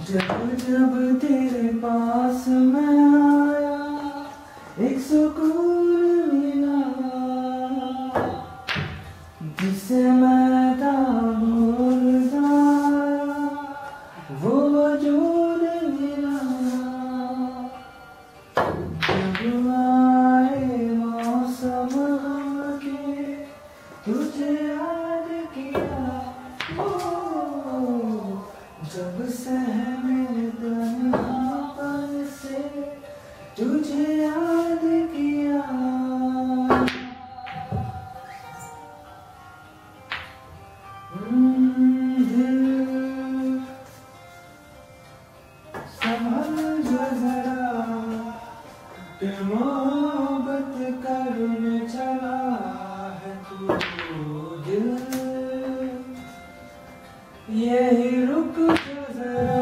जब जब तेरे पास मैं आया एक सुकून मिला जिसे मैं था भूल जाया वो वजूद मिला। जब आए मौसम गम के तुझे याद किया जब सहमे तन्हापन से तुझे याद किया। दिल संभल जो जरा कि मोहब्बत करने चला है तू दिल यही रुक जो जरा